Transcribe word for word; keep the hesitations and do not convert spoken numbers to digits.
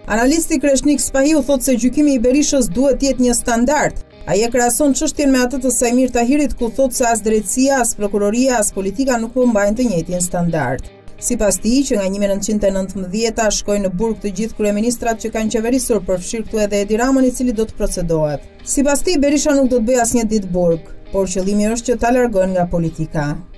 Analisti Kreshnik Spahiu thotë se gjykimi i Berishës duhet të jetë një standard. Ai e krahason çështjen me atë të Sajmir Tahirit, ku thotë se as drejtësia, as prokuroria, as politika nuk po mbajnë të njëjtin standard. Sipas tij, që nga një mijë e nëntëqind e nëntëmbëdhjetë shkojnë në burg të gjithë kryeministrat që kanë qeverisur, përfshirë këtu edhe Edi Ramën, i cili do të procedohet. Sipas tij, Berisha nuk do të bëjë asnjë ditë burg, por qëllimi është që ta largojnë nga politika.